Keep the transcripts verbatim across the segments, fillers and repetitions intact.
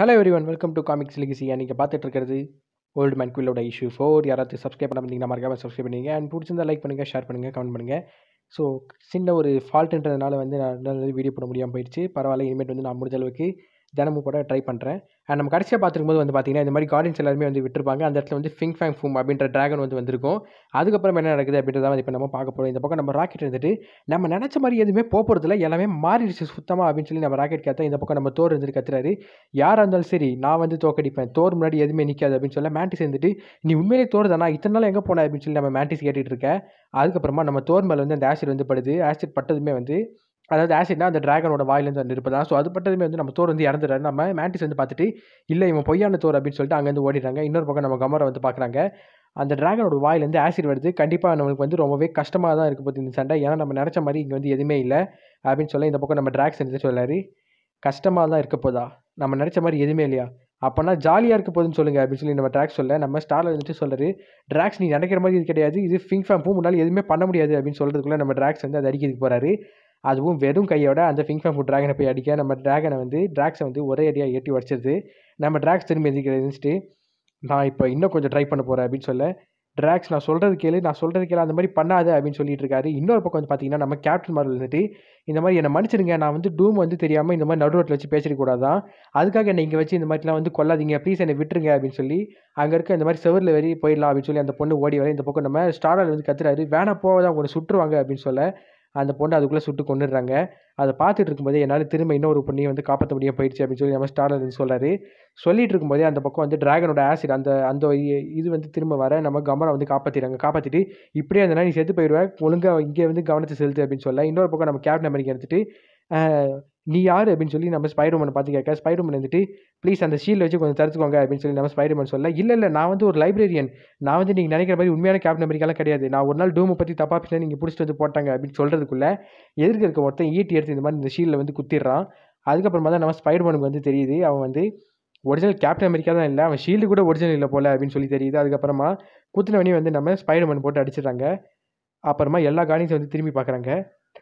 Hello everyone welcome to comics legacy. நீங்கள் பார்த்துட்டு இருக்கிறது ஓல்டு மேன் குயிலோட இஷ்யூ ஃபோர். யாராவது சப்ஸ்கிரைப் பண்ண பண்ணிங்கன்னா மறக்காமல் சப்ஸ்கிரைப் பண்ணிங்க. அண்ட் பிடிச்சிருந்தா லைக் பண்ணுங்கள், ஷேர் பண்ணுங்கள், கமெண்ட் பண்ணுங்கள். ஸோ சின்ன ஒரு ஃபால்ட்டுன்றதுனால வந்து நான் நல்ல வீடியோ போட முடியாமல் போயிடுச்சு. பரவாயில்ல, இனிமேட் வந்து நான் முடிஞ்ச அளவுக்கு தினமும் கூட ட்ரை பண்ணுறேன். அண்ட் நம்ம கடைசியாக பார்த்துருக்கும்போது வந்து பார்த்தீங்கன்னா இந்த மாதிரி கார்டியன்ஸ் எல்லாருமே வந்து விட்டுருப்பாங்க. அந்த இடத்துல வந்து ஃபிங் ஃபேங் ஃபூம் அப்படின்ற ட்ராகன் வந்து வந்திருக்கும். அதுக்கப்புறம் என்ன நடக்குது அப்படின்றத வந்து இப்போ நம்ம பார்க்க போகிறோம். இந்த பக்கம் நம்ம ராக்கெட் இருந்துட்டு நம்ம நினச்ச மாதிரி எதுவுமே போகிறதில்ல, எல்லாமே மாறிடுச்சு சுத்தமாக அப்படின்னு சொல்லி நம்ம ராக்கெட் கத்த. இந்த பக்கம் நம்ம தோர் இருந்துட்டு கத்துறாரு, யாராக இருந்தாலும் சரி நான் வந்து தோக்கடிப்பேன், தோர் முன்னாடி எதுவுமே நிற்காது அப்படின்னு சொல்ல மேண்டிஸ் இருந்துட்டு நீ உண்மையிலே தோர் தானா, இத்தனை நாள் எங்கே போன அப்படின்னு சொல்லி நம்ம மேண்டிஸ் கேட்டுட்டு இருக்க. அதுக்கப்புறமா நம்ம தோர் மேலே வந்து அந்த ஆசிட் வந்து படுது. ஆசிட் பட்டதுமே வந்து அதாவது ஆசிட்னா அந்த டிராகனோட வாயிலேருந்து வந்து இருப்பதா. ஸோ அது பட்டதுமே வந்து நம்ம தோர் வந்து இறந்துடுறாரு. நம்ம மேண்டிஸ் வந்து பார்த்துட்டு இல்லை இவன் பொய்யான தோர் அப்படின்னு சொல்லிட்டு அங்கேருந்து ஓடிடுறாங்க. இன்னொரு பக்கம் நம்ம கமரை வந்து பார்க்குறாங்க. அந்த டிராகனோட வாயிலேருந்து ஆசிட் வருது. கண்டிப்பாக நம்மளுக்கு வந்து ரொம்பவே கஷ்டமாக தான் இருக்க போகுது இந்த சண்டை. ஏன்னா நம்ம நினச்ச மாதிரி இங்கே வந்து எதுவுமே இல்லை அப்படின்னு சொல்ல இந்த பக்கம் நம்ம டிராக்ஸ் வந்து சொல்லாரு, கஷ்டமாக தான் இருக்க போதா, நம்ம நினச்ச மாதிரி எதுவுமே இல்லையா, அப்போனா ஜாலியாக இருக்க போதுன்னு சொல்லுங்கள் அப்படின்னு சொல்லி நம்ம ட்ராக்ஸ் சொல்ல நம்ம ஸ்டாரில் வந்துட்டு சொல்கிறாரு, ட்ராக்ஸ் நீ நினைக்கிற மாதிரி இது கிடையாது, இது ஃபிங் ஃபேம் பூ முன்னால் எதுவுமே பண்ண முடியாது அப்படின்னு சொல்கிறதுக்குள்ளே நம்ம ட்ராக்ஸ் வந்து அது அடிக்கிறதுக்கு போகிறாரு. அதுவும் வெறும் கையோட அந்த ஃபிங் ஃபேம் பூ ட்ராகனை போய் அடிக்க நம்ம ட்ராகனை வந்து ட்ராக்ஸை வந்து ஒரே அடியாக ஏற்றி உடச்சிருது. நம்ம ட்ராக்ஸ் திரும்பி எதிர்க்கிற இருந்துட்டு நான் இப்போ இன்னும் கொஞ்சம் ட்ரை பண்ண போகிறேன் அப்படின்னு சொல்ல ட்ராக்ஸ் நான் சொல்கிறது கேளு, நான் சொல்கிறது கேளு, அந்த மாதிரி பண்ணாத அப்படின்னு சொல்லிட்டு இருக்காரு. இன்னொரு பக்கம் வந்து பார்த்தீங்கன்னா நம்ம கேப்டன் மார்வல் வந்துட்டு இந்த மாதிரி என்னை மன்னிச்சிடுங்க, நான் வந்து டூம் வந்து தெரியாமல் இந்த மாதிரி நடு ரோட்டில் வச்சு பேசிடக்கூடாதான், அதுக்காக என்னை இங்கே வச்சு இந்த மாதிரிலாம் வந்து கொல்லாதீங்க ப்ளீஸ், என்னை விட்டுருங்க அப்படின்னு சொல்லி அங்கே இருக்க இந்த மாதிரி செவரில் வெறி போயிடலாம் அப்படின்னு சொல்லி அந்த பொண்ணு ஓடி வர இந்த பக்கம் நம்ம ஸ்டாரால் வந்து கத்துறாரு, வேணா போவதான் உங்களை சுட்டுருவாங்க அப்படின்னு சொல்ல அந்த பொண்ணு அதுக்குள்ளே சுட்டு கொண்டுடுறாங்க. அதை பார்த்துட்டு இருக்கும்போதே என்னால் திரும்ப இன்னொரு பொண்ணையை வந்து காப்பாற்ற முடியாமல் போயிடுச்சு அப்படின்னு சொல்லி நம்ம ஸ்டாரில் வந்து சொல்கிறாரு. சொல்லிட்டு இருக்கும்போதே அந்த பக்கம் வந்து டிராகனோட ஆசிட் அந்த அந்த இது வந்து திரும்ப வர நம்ம கமரை வந்து காப்பாற்றிடுறாங்க. காப்பாற்றிட்டு இப்படியே அந்த நீ செத்து போயிடுவேன், ஒழுங்காக இங்கே வந்து கவனத்தை செலுத்து அப்படின்னு சொல்ல இன்னொரு பக்கம் நம்ம கேப்டன் அமெரிக்கா எடுத்துட்டு நீ யார் அப்படின்னு சொல்லி நம்ம ஸ்பைடர்மேனை பார்த்து கேட்க ஸ்பைடர்மேன் வந்துட்டு ப்ளீஸ் அந்த ஷீல்டு வச்சு கொஞ்சம் தடுத்துக்கோங்க அப்படின்னு சொல்லி நம்ம ஸ்பைடர்மேன் சொல்ல இல்லை இல்லை நான் வந்து ஒரு லைப்ரரியன், நான் வந்து நீங்கள் நினைக்கிற மாதிரி உண்மையான கேப்டன் அமெரிக்காலாம் கிடையாது, நான் ஒரு நாள் டூமை பற்றி தப்பாக பேசினா நீங்கள் பிடிச்சிட்டு வந்து போட்டாங்க அப்படின்னு சொல்கிறதுக்குள்ளே எதிர்க்க இருக்க ஒருத்தன் ஈட்டி எடுத்து இந்த மாதிரி இந்த ஷீல்டில் வந்து குத்திடுறான். அதுக்கப்புறமா தான் நம்ம ஸ்பைடர்மேனுக்கு வந்து தெரியுது அவன் வந்து ஒரிஜினல் கேப்டன் அமெரிக்கா தான் இல்லை, அவன் ஷீல்டு கூட ஒரிஜினல் இல்லை போல அப்படின்னு சொல்லி தெரியுது. அதுக்கப்புறமா குத்தினவனே வந்து நம்ம ஸ்பைடர்மேன் போட்டு அடிச்சிடுறாங்க. அப்புறமா எல்லா கார்டியன்ஸும் வந்து திரும்பி பார்க்குறாங்க.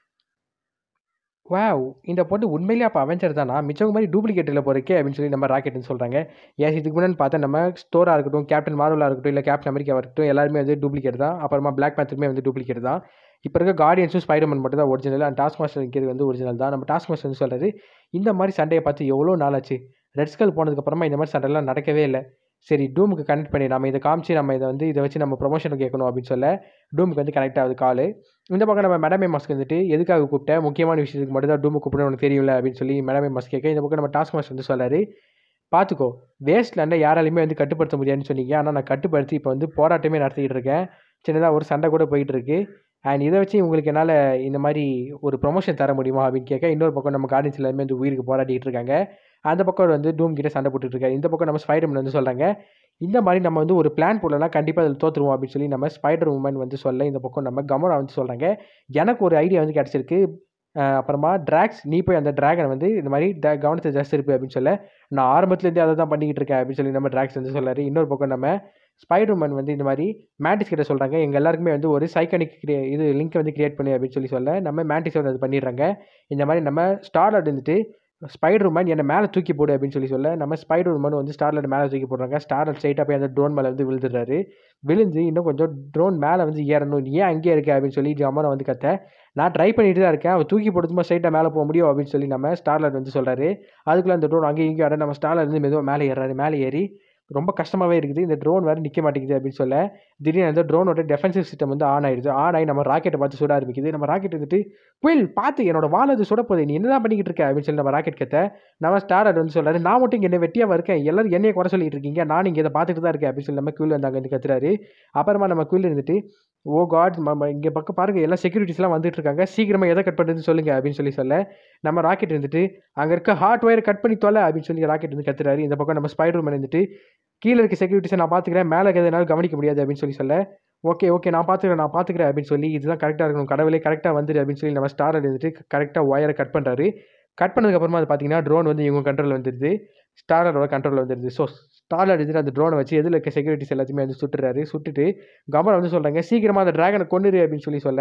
வாவ்! இந்த பொண்ணு உண்மையிலேயே அப்போ அவெஞ்சர் தானா, மிச்சவங்க மாதிரி டூப்ளிகேட்டில் போகிறக்கே அப்படின்னு சொல்லி நம்ம ராக்கெட்னு சொல்கிறாங்க. ஏன் இதுக்கு முன்னாடி பார்த்தா நம்ம ஸ்டோராக இருக்கட்டும், கேப்டன் மார்வலாக இருக்கட்டும், இல்லை கேப்டன் அமெரிக்காவாக இருக்கட்டும், எல்லாருமே வந்து டூப்ளிகேட் தான். அப்புறமா பிளாக் பேந்தருமே வந்து டூப்ளிகேட் தான். இப்போ இருக்க கார்டியன்ஸும் ஸ்பைடர்மேன் மட்டும் தான் ஒரிஜினல். அண்ட் டாஸ்க் மாஸ்டர் இருக்கிறது வந்து ஒரிஜினல் தான். நம்ம டாஸ்க் மாஸ்டர் வந்து சொல்கிறது, இந்த மாதிரி சண்டையை பார்த்து எவ்வளோ நாள் ஆச்சு, ரெட் ஸ்கல் போனதுக்கப்புறமா இந்த மாதிரி சண்டைலாம் நடக்கவே இல்லை, சரி டூமுக்கு கனெக்ட் பண்ணி நம்ம இதை காமிச்சு நம்ம இதை வந்து இதை வச்சு நம்ம ப்ரொமோஷனுக்கு கேட்கணும் அப்படின்னு சொல்ல டூமுக்கு வந்து கனெக்ட் ஆகுது கால். இந்த பக்கம் நம்ம மேடமே மாஸ்க் வந்துட்டு எதுக்காக கூப்பிட்டேன், முக்கியமான விஷயத்துக்கு மட்டும் தான் டூமுக்கு கூப்பிடணும் உனக்கு தெரியல அப்படின்னு சொல்லி மேடமே மாஸ்க் கேட்க இந்த பக்கம் நம்ம டாஸ்க் மாஸ்டர் வந்து சொல்லாரு, பார்த்துக்கோ வேஸ்ட் லேண்டை யாராலையுமே வந்து கட்டுப்படுத்த முடியாதுன்னு சொன்னீங்க, ஆனால் நான் கட்டுப்படுத்தி இப்போ வந்து போராட்டமே நடத்திக்கிட்டு இருக்கேன், சின்னதாக ஒரு சண்டை கூட போயிட்டு இருக்கு, அண்ட் இதை வச்சு உங்களுக்கு என்னால் இந்த மாதிரி ஒரு ப்ரொமோஷன் தர முடியுமா அப்படின்னு கேட்க இன்னொரு பக்கம் நம்ம கார்டியன்ஸ் எல்லாருமே வந்து உயிருக்கு போராடிட்டு இருக்காங்க. அந்த பக்கம் வந்து டூம் கிட்ட சண்டை போட்டுட்டு இருக்காரு. இந்த பக்கம் நம்ம ஸ்பைடர்மேன் வந்து சொல்கிறாங்க, இந்த மாதிரி நம்ம வந்து ஒரு பிளான் போடலாம், கண்டிப்பாக அதில் தோற்றுருவோம் அப்படின்னு சொல்லி நம்ம ஸ்பைடர் உமன் வந்து சொல்ல இந்த பக்கம் நம்ம கமரா வந்து சொல்கிறாங்க, எனக்கு ஒரு ஐடியா வந்து கிடச்சிருக்கு, அப்புறமா ட்ராக்ஸ் நீ போய் அந்த ட்ராகனை வந்து இந்த மாதிரி த கவனத்தை ஜாஸ்தி இருப்பு அப்படின்னு சொல்ல நான் ஆரம்பத்துலேருந்தே அதை தான் பண்ணிக்கிட்டு இருக்கேன் அப்படின்னு சொல்லி நம்ம ட்ராக்ஸ் வந்து சொல்லாரு. இன்னொரு பக்கம் நம்ம ஸ்பைடர்மேன் வந்து இந்த மாதிரி மேண்டிஸ் கிட்ட சொல்கிறாங்க, எங்கள் எல்லாருக்குமே வந்து ஒரு சைக்கானிக் கிரியே இது லிங்க் வந்து கிரியேட் பண்ணி அப்படின்னு சொல்லி சொல்ல நம்ம மேண்டிஸ் வந்து அது பண்ணிடுறாங்க. இந்த மாதிரி நம்ம ஸ்டார்லார்ட் வந்துட்டு ஸ்பைடர் மேன் என்னை மேலே தூக்கி போடு அப்படின்னு சொல்லி சொல்ல நம்ம ஸ்பைடர் மேன் வந்து ஸ்டார்லார்ட் மேலே தூக்கி போடுறாங்க. ஸ்டார்லார்ட் ஸ்ட்ரைட்டாக போய் அந்த ட்ரோன் மேலே வந்து விழுந்துடுறாரு. விழுந்து இன்னும் கொஞ்சம் ட்ரோன் மேலே வந்து ஏறணும், நீ ஏன் அங்கேயே இருக்க அப்படின்னு சொல்லி ஜமனை வந்து கத்த, நான் ட்ரை பண்ணிட்டு தான் இருக்கேன், அவள் தூக்கி போடுறதுமா ஸ்ட்ரைட்டாக மேலே போக முடியும் அப்படின்னு சொல்லி நம்ம ஸ்டார்லார்ட் வந்து சொல்கிறாரு. அதுக்குள்ளே அந்த ட்ரோன் அங்கேயும் இங்கேயும் ஆட நம்ம ஸ்டார்லார்ட் வந்து மெதுவாக மேலே ஏறாரு. மேலே ஏறி ரொம்ப கஷ்டமாகவே இருக்குது, இந்த ட்ரோன் வேறு நிற்க மாட்டேங்குது அப்படின்னு சொல்ல திடீர்னு அந்த ட்ரோனோட டெஃபென்சிவ் சிஸ்டம் வந்து ஆன் ஆயிடுது. ஆன் ஆகி நம்ம ராக்கெட்டை பார்த்து சுட ஆரம்பிக்குது. நம்ம ராக்கெட் வந்துட்டு குயில் பார்த்து என்னோட வால் அது சுட போகுது, நீ என்ன தான் பண்ணிக்கிட்டு இருக்க அப்படின்னு சொல்லி நம்ம ராக்கெட் கத்த நம்ம ஸ்டார்லார்ட் வந்து சொல்கிறாரு, நான் மட்டும் இங்கே என்ன வெட்டியாக இருக்கேன், எல்லாரும் என்னையை குறை சொல்லிட்டு இருக்கீங்க, நான் இங்கே இதை பார்த்துட்டு தான் இருக்கேன் அப்படின்னு சொல்லி நம்ம குயில் வந்து அங்கே வந்து கத்துறாரு. அப்புறமா நம்ம குயில் இருந்துட்டு ஓ காட் நம்ம இங்கே பக்கம் பாருங்கள் எல்லா செக்யூரிட்டிஸ்லாம் வந்துட்டு இருக்காங்க, சீக்கிரமாக எதை கட் பண்ணுறதுன்னு சொல்லுங்கள் அப்படின்னு சொல்லி சொல்ல நம்ம ராக்கெட் இருந்துட்டு அங்கே இருக்க ஹார்ட் ஒயரை கட் பண்ணி தொலை அப்படின்னு சொல்லி ராக்கெட் வந்து கத்துறாரு. இந்த பக்கம் நம்ம ஸ்பைடர் மேன் இருந்துட்டு கீழே இருக்க செக்யூரிட்டிஸை நான் பார்த்துக்கிறேன், மேலே எதனால கவனிக்க முடியாது அப்படின்னு சொல்லி சொல்ல ஓகே ஓகே நான் பார்த்துக்கிறேன் நான் பார்த்துக்கிறேன் அப்படின்னு சொல்லி இதுதான் கரெக்டாக இருக்கணும், கடவுளே கரெக்டாக வந்துடு அப்படின்னு சொல்லி நம்ம ஸ்டார் எடுத்துட்டு கரெக்டாக ஒயரை கட் பண்ணுறாரு. கட் பண்ணதுக்கப்புறமா அது பார்த்தீங்கன்னா ட்ரோன் வந்து இவங்க கண்ட்ரோல் வந்துடுது, ஸ்டாரோட கண்ட்ரோல் வந்துடுது. ஸோ ஸ்டார் எடுத்துட்டு அந்த ட்ரோனை வச்சு எதில் இருக்க செக்யூரிட்டிஸ் எல்லாத்தையுமே வந்து சுட்டுறாரு. சுட்டுட்டு கமரா வந்து சொல்கிறாங்க, சீக்கிரமாக அந்த ட்ராகனை கொண்டுரு அப்படின்னு சொல்லி சொல்ல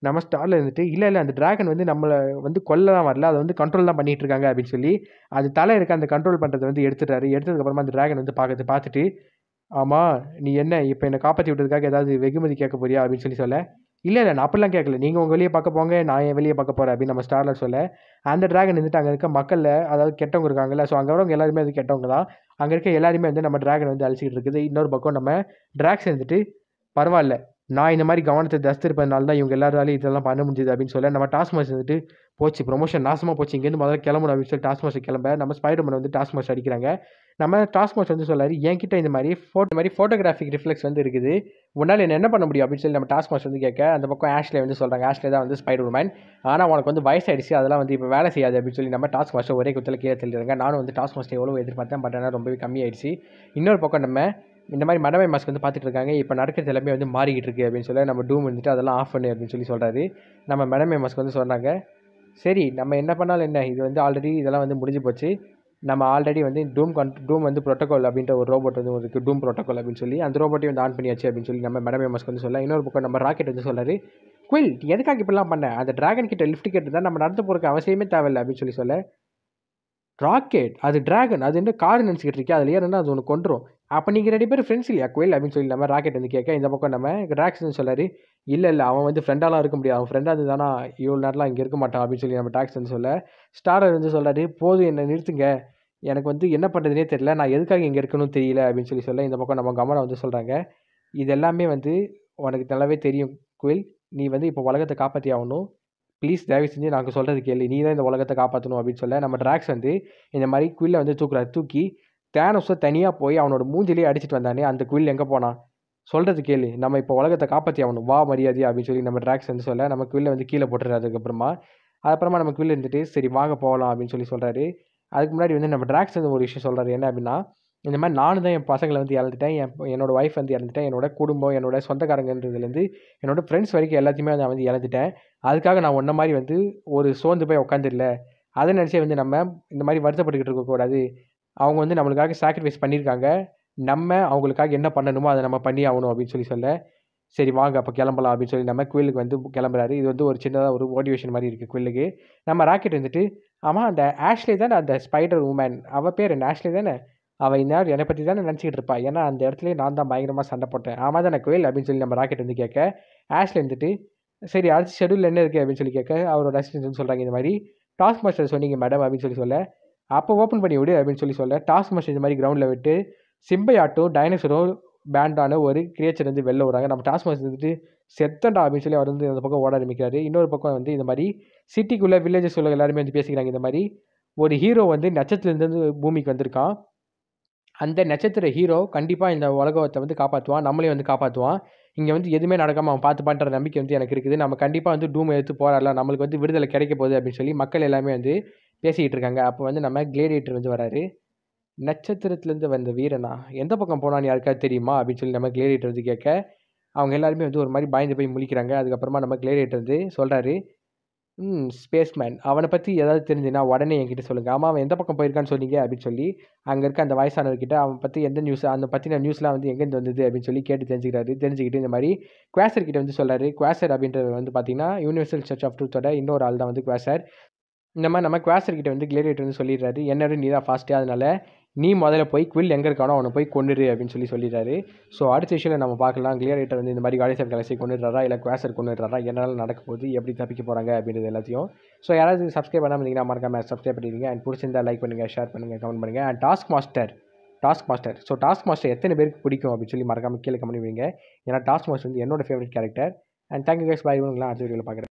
நம்ம ஸ்டார்ல இருந்துட்டு, "இல்ல, இல்ல அந்த டிராகன் வந்து நம்மள வந்து கொல்லலாம் வரல. அத வந்து கண்ட்ரோல் தான் பண்ணிட்டு இருக்காங்க" அப்படின்னு சொல்லி, அது தல இருக்க அந்த கண்ட்ரோல் பண்றத வந்து எடுத்துட்டாரு. எடுத்ததுக்கு அப்புறமா அந்த டிராகன் வந்து பாக்குது. பாத்துட்டு, "ஆமா, நீ என்ன இப்ப என்ன காப்பாத்தி விட்டதுக்காக ஏதாவது வெகுமதி கேட்க போறியா?" அப்படின்னு சொல்லி சொல்ல, "இல்ல, இல்ல நான் அப்படிலாம் கேட்கல. நீங்க உங்க வேலைய பாக்க போங்க. நான் என் வேலைய பாக்க போறேன்" அப்படின்னு நம்ம ஸ்டார்லர் சொல்ல, அந்த டிராகன் இருந்துட்டு அங்க இருக்க மக்கள்ல அதாவது கெட்டவங்க இருக்காங்கல்ல, ஸோ அங்க வரவங்க எல்லாருமே வந்து கெட்டவங்க தான். அங்க இருக்க எல்லாரையுமே வந்து நம்ம டிராகன் வந்து அழிச்சுக்கிட்டு இருக்குது. இன்னொரு பக்கம் நம்ம டிராக்ஸ் இருந்துட்டு, "பரவால்ல. நான் இந்த மாரி கவனத்த தஸ்திருப்பதனால தான் இவங்க எல்லாராலயும் இதெல்லாம் பண்ண முடிஞ்சது" அப்படின்னு சொல்ல, நம்ம டாஸ்க் மாஸ்டர் வந்துட்டு, "போச்சு ப்ரமோஷன் நாசமா போச்சு. இங்கேருந்து முதல்ல கிளம்பணும்" அப்படின்னு சொல்லி டாஸ்க் மாஸ்டர் கிளம்ப, நம்ம ஸ்பைடர் மேன் வந்து டாஸ்க் மாஸ்டர் அடிக்கிறாங்க. நம்ம டாஸ்க் மாஸ்டர் வந்து சொல்றாரு, "என்கிட்ட இந்த மாரி ஃபோட் இந்த மாரி ஃபோட்டோகிராஃபிக் ரிஃப்ளெக்ஸ் வந்து இருக்குது. உன்னால என்ன என்ன பண்ண முடியும்?" அப்படின்னு சொல்லி நம்ம டாஸ்க் மாஸ்டர் வந்து கேட்க, அந்த பக்கம் ஆஷ்லே வந்து சொல்றாங்க. ஆஷ்லே தான் வந்து ஸ்பைடர் மேன். "ஆனா உனக்கு வந்து வயசாயிடுச்சு. அதெல்லாம் வந்து இப்ப வேலை செய்யாது" அப்படின்னு சொல்லி நம்ம டாஸ்க் மாஸ்டர் ஒரே குத்துல கீழ தள்ளிடுறாங்க. நானும் வந்து டாஸ்க் மாஸ்டர் எவ்வளவோ எதிர்பார்த்தேன். பட் ஆனா ரொம்பவே கம்மியாயிடுச்சு. இன்னொரு பக்கம் நம்ம இந்த மாரி மடமை மாஸ்க் வந்து பார்த்துட்டு இருக்காங்க. "இப்ப நடக்கிறது எல்லாமே வந்து மாறிக்கிட்டு இருக்கு" அப்படின்னு சொல்ல, நம்ம டூம் வந்துட்டு, "அதெல்லாம் ஆஃப் பண்ணு" அப்படின்னு சொல்லி சொல்றாரு. நம்ம மடமை மாஸ்க் வந்து சொன்னாங்க, "சரி நம்ம என்ன பண்ணாலும் என்ன? இது வந்து ஆல்ரெடி இதெல்லாம் வந்து முடிஞ்சு போச்சு. நம்ம ஆல்ரெடி வந்து டூம் கன் டூம் வந்து புரோட்டோகால் அப்படின்ற ஒரு ரோபோட் வந்து இருக்கு. டூம் புரோட்டோகால் அப்படின்னு சொல்லி, அந்த ரோபோட்டையும் வந்து ஆன் பண்ணியாச்சு" அப்படின்னு சொல்லி நம்ம மடமை மாஸ்க் வந்து சொல்ல, இன்னொரு பக்கம் நம்ம ராக்கெட் வந்து சொல்றாரு, "குயில் எதுக்காக இப்படிலாம் பண்ண? அந்த டிராகன் கிட்ட லிஃப்ட் கேட்டிருந்தா நம்ம நடந்து போறதுக்கு அவசியமே தேவையில்ல" அப்படின்னு சொல்லி சொல்ல, "ராக்கெட் அது டிராகன். அது என்ன கார்ன்னு நினைச்சுக்கிட்டு இருக்கியா? அதுல ஏறுனா அது உன்ன கொன்றும். அப்ப நீங்க ரெண்டு பேரும் ஃப்ரெண்ட்ஸ் இல்லையா குயில்?" அப்படின்னு சொல்லி நம்ம ராக்கெட் வந்து கேட்க, இந்த பக்கம் நம்ம டிராக்ஸ் வந்து சொல்றாரு, "இல்ல, இல்ல அவன் வந்து ஃப்ரெண்டாலாம் இருக்க முடியாது. அவன் ஃப்ரெண்டா இருந்திருந்தானா இவ்வளோ நேரம்லாம் இங்க இருக்க மாட்டான்" அப்படின்னு சொல்லி நம்ம டிராக்ஸ் வந்து சொல்ல, ஸ்டாரர் வந்து சொல்றாரு, "போதும் என்ன நிறுத்துங்க. எனக்கு வந்து என்ன பண்றதுன்னே தெரியல. நான் எதுக்காக இங்க இருக்கணும்னு தெரியல" அப்படின்னு சொல்லி சொல்ல, இந்த பக்கம் நம்ம கமரா வந்து சொல்றாங்க, "இது எல்லாமே வந்து உனக்கு நல்லாவே தெரியும் குயில். நீ வந்து இப்போ உலகத்த காப்பாத்தி ஆவணும். ப்ளீஸ் தயவு செஞ்சு நாங்க சொல்றது கேளு. நீ தான் இந்த உலகத்த காப்பாத்தணும்" அப்படின்னு சொல்ல, நம்ம டிராக்ஸ் வந்து இந்த மாரி குயில்ல வந்து தூக்குறாரு. தூக்கி தேனோஸ தனியா போய் அவனோட மூஞ்சிலேயே அடிச்சுட்டு வந்தானே, அந்த குயில் எங்க போனான்? சொல்றது கேளு. நம்ம இப்போ உலகத்த காப்பாத்தி ஆவணும். வா மரியாதையா அப்படின்னு சொல்லி நம்ம டிராக்ஸ் வந்து சொல்ல, நம்ம குயில்ல வந்து கீழ போட்டுறாரு அதுக்கப்புறமா. அதுக்கப்புறமா நம்ம குயில் இருந்துட்டு, "சரி வாங்க போகலாம்" அப்படின்னு சொல்லி சொல்றாரு. அதுக்கு முன்னாடி வந்து நம்ம டிராக்ஸ் வந்து ஒரு விஷயம் சொல்றாரு. என்ன அப்படின்னா, இந்த மாரி நானும் தான் என் பசங்கள வந்து இழந்துட்டேன். என் என்னோட ஒய்ஃப் வந்து இழந்துட்டேன். என்னோட குடும்பம், என்னோட சொந்தக்காரங்கன்றதுலேருந்து, என்னோட ஃப்ரெண்ட்ஸ் வரைக்கும் எல்லாத்தையுமே நான் வந்து இழந்துட்டேன். அதுக்காக நான் உன்ன மாரி வந்து ஒரு சோர்ந்து போய் உட்காந்துரல. அத நினைச்சே வந்து நம்ம இந்த மாரி வருத்தப்பட்டுக்கிட்டு இருக்கக்கூடாது. அவங்க வந்து நம்மளுக்காக சாக்ரிஃபைஸ் பண்ணியிருக்காங்க. நம்ம அவங்களுக்காக என்ன பண்ணணுமோ அத நம்ம பண்ணி ஆவணும் அப்படின்னு சொல்லி சொல்ல, "சரி வாங்க அப்ப கிளம்பலாம்" அப்படின்னு சொல்லி நம்ம குயிலுக்கு வந்து கிளம்புறாரு. இது வந்து ஒரு சின்னதா ஒரு மோட்டிவேஷன் மாரி இருக்கு குயிலுக்கு. நம்ம ராக்கெட் வந்துட்டு, "ஆமா அந்த ஆஷ்லே தான அந்த ஸ்பைடர் வுமன். அவ பேர் என்ன? ஆஷ்லே தான? அவ இந்நேரம் என்னை பத்தி தானே நினைச்சுக்கிட்டு இருப்பா. ஏன்னா அந்த இடத்துலயே நான் தான் பயங்கரமா சண்டை போட்டேன். ஆமா தானே குயில்?" அப்படின்னு சொல்லி நம்ம ராக்கெட் வந்து கேட்க, ஆஷ்லே இருந்துட்டு, "சரி அடுத்த ஷெட்யூல்ல என்ன இருக்கு?" அப்படின்னு சொல்லி கேட்க, அவரோட அசிஸ்டன்ட் வந்து சொல்றாங்க, "இந்த மாரி டாஸ்க் மாஸ்டர் சொன்னீங்க மேடம்" அப்படின்னு சொல்லி சொல்ல, "அப்போ ஓப்பன் பண்ணி விடு" அப்படின்னு சொல்லி சொல்ல, டாஸ்க் மாஸ்டர் இந்த மாரி கிரவுண்ட்ல விட்டு சிம்பயாட்டும், டைனோசரும் பேண்டான ஒரு கிரியேச்சர் வந்து வெளில வராங்க. நம்ம டாஸ்க் மாஸ்டர் வந்துட்டு, "செத்தேன்டா" அப்படின்னு சொல்லி அவர் வந்து அந்த பக்கம் ஓட ஆரம்பிக்கிறாரு. இன்னொரு பக்கம் வந்து இந்த மாரி சிட்டிக்குள்ள, வில்லேஜஸ் உள்ள எல்லாருமே வந்து பேசிக்கிறாங்க. இந்த மாரி ஒரு ஹீரோ வந்து நட்சத்திரத்திலிருந்து பூமிக்கு வந்திருக்கான். அந்த நட்சத்திர ஹீரோ கண்டிப்பா இந்த உலகத்த வந்து காப்பாத்துவான். நம்மளையும் வந்து காப்பாத்துவான். இங்க வந்து எதுவுமே நடக்காம அவன் பார்த்துப்பான்ற நம்பிக்கை வந்து எனக்கு இருக்குது. நம்ம கண்டிப்பா வந்து டூம எதிர்த்து போராடலாம். நம்மளுக்கு வந்து விடுதலை கிடைக்க போகுது அப்படின்னு சொல்லி மக்கள் எல்லாமே வந்து பேசிக்கிட்டு இருக்காங்க. அப்போ வந்து நம்ம கிளேடியேட்டர் வந்து வராரு. "நட்சத்திரத்திலிருந்து வந்த வீரனா? எந்த பக்கம் போனான்னு யாருக்காவது தெரியுமா?" அப்படின்னு சொல்லி நம்ம கிளேடியேட்டர் வந்து கேட்க, அவங்க எல்லாருமே வந்து ஒரு மாரி பயந்து போய் முழிக்கிறாங்க. அதுக்கப்புறமா நம்ம கிளேடியேட்டர் வந்து சொல்றாரு, "ம் ஸ்பேஸ்மேன். அவன பத்தி ஏதாவது தெரிஞ்சுதுன்னா உடனே என்கிட்ட சொல்லுங்க. ஆமா அவன் எந்த பக்கம் போயிருக்கான்னு சொன்னீங்க?" அப்படின்னு சொல்லி அங்க இருக்க அந்த வயசானவர்கிட்ட அவன் பத்தி எந்த நியூஸ் அந்த பத்தின நியூஸ்லாம் வந்து எங்கேருந்து வந்தது அப்படின்னு சொல்லி கேட்டு தெரிஞ்சுக்கிறாரு. தெரிஞ்சுக்கிட்டு இந்த மாரி குவாசர் கிட்ட வந்து சொல்றாரு. குவாசர் அப்படின்றவர் வந்து பார்த்தீங்கன்னா, யுனிவர்சல் சர்ச் ஆஃப் ட்ரூத்தோட இன்னொரு ஆள் தான் வந்து குவாசர். இந்த மாரி நம்ம குவாசர் கிட்ட வந்து கிளேடியேட்டர் வந்து சொல்லிடுறாரு, "என்ன விட நீ தான் ஃபாஸ்ட்டு. அதனால நீ முதல்ல போய் குவில் எங்க இருக்கானோ அவன போய் கொன்னுடு" அப்படின்னு சொல்லி சொல்லிடுறாரு. ஸோ அடுத்த இஷ்யூல நம்ம பார்க்கலாம். கிளியரேட்டர் வந்து இந்த மாரி கார்டியன்ஸ் ஆஃப் கேலக்ஸிய கொன்னுடுறாரா? இல்ல குவாசர் கொன்னுடுறாரா? என்னலாம் நடக்க போகுது? எப்படி தப்பிக்க போறாங்க? அப்படின்றது எல்லாத்தையும். ஸோ யாராவது சப்ஸ்கிரைப் பண்ணாம இருந்தீங்கன்னா மறக்காம சப்ஸ்கிரைப் பண்ணிடுங்க. அண்ட் புடிச்சிருந்தா லைக் பண்ணுங்க, ஷேர் பண்ணுங்க, கமெண்ட் பண்ணுங்க. And task master task master. So task master எத்தன பேருக்கு பிடிக்கும் அப்படின்னு சொல்லி மறக்காம கீழ கமெண்ட் பண்ணுவீங்க. ஏன்னா டாஸ்க் மாஸ்டர் வந்து என்னோட favourite character. And thank you guys. Bye. உங்கள அடுத்த வீடியோல பார்க்குறேன்.